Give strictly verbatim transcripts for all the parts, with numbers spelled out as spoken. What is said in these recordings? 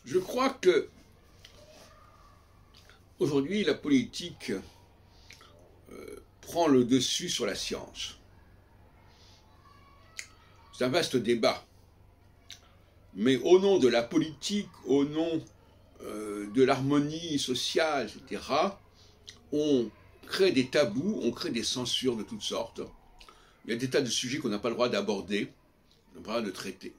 Je crois que aujourd'hui la politique euh, prend le dessus sur la science. C'est un vaste débat. Mais au nom de la politique, au nom euh, de l'harmonie sociale, et cetera, on crée des tabous, on crée des censures de toutes sortes. Il y a des tas de sujets qu'on n'a pas le droit d'aborder, on n'a pas le droit de traiter.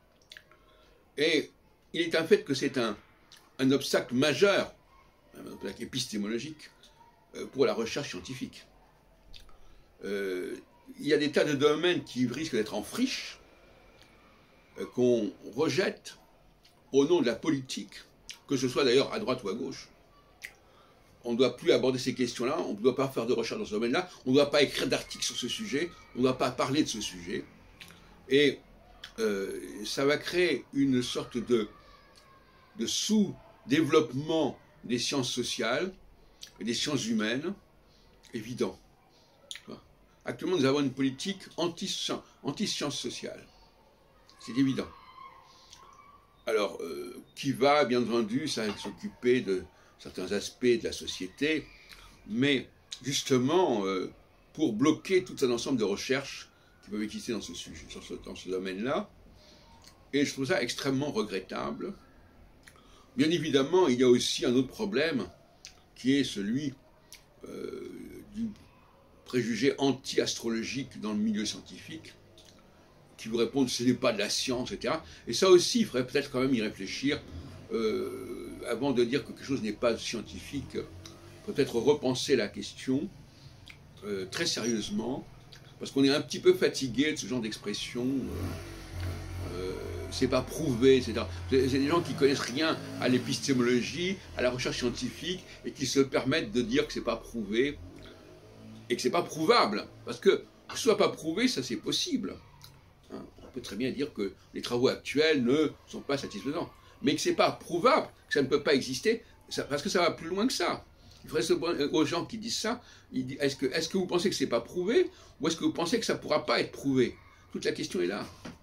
Et il est un fait que c'est un, un obstacle majeur, un obstacle épistémologique, euh, pour la recherche scientifique. Euh, il y a des tas de domaines qui risquent d'être en friche, euh, qu'on rejette au nom de la politique, que ce soit d'ailleurs à droite ou à gauche. On ne doit plus aborder ces questions-là, on ne doit pas faire de recherche dans ce domaine-là, on ne doit pas écrire d'articles sur ce sujet, on ne doit pas parler de ce sujet. Et euh, ça va créer une sorte de, de sous-développement des sciences sociales et des sciences humaines évident. Actuellement, nous avons une politique anti-science anti sociale. C'est évident. Alors, euh, qui va, bien entendu, s'occuper de certains aspects de la société, mais justement euh, pour bloquer tout un ensemble de recherches qui peuvent exister dans ce sujet, dans ce, dans ce domaine-là. Et je trouve ça extrêmement regrettable. Bien évidemment, il y a aussi un autre problème, qui est celui euh, du préjugé anti-astrologique dans le milieu scientifique, qui vous répondent que ce n'est pas de la science, et cetera. Et ça aussi, il faudrait peut-être quand même y réfléchir, euh, avant de dire que quelque chose n'est pas scientifique, peut-être repenser la question euh, très sérieusement, parce qu'on est un petit peu fatigué de ce genre d'expression, euh, euh, c'est pas prouvé, et cetera. C'est des gens qui connaissent rien à l'épistémologie, à la recherche scientifique, et qui se permettent de dire que c'est pas prouvé, et que c'est pas prouvable, parce que que ce soit pas prouvé, ça c'est possible. Hein, on peut très bien dire que les travaux actuels ne sont pas satisfaisants, mais que c'est pas prouvable, que ça ne peut pas exister, ça, parce que ça va plus loin que ça. Il faudrait se demander aux gens qui disent ça, est-ce que, est-ce que vous pensez que c'est pas prouvé, ou est-ce que vous pensez que ça ne pourra pas être prouvé? Toute la question est là.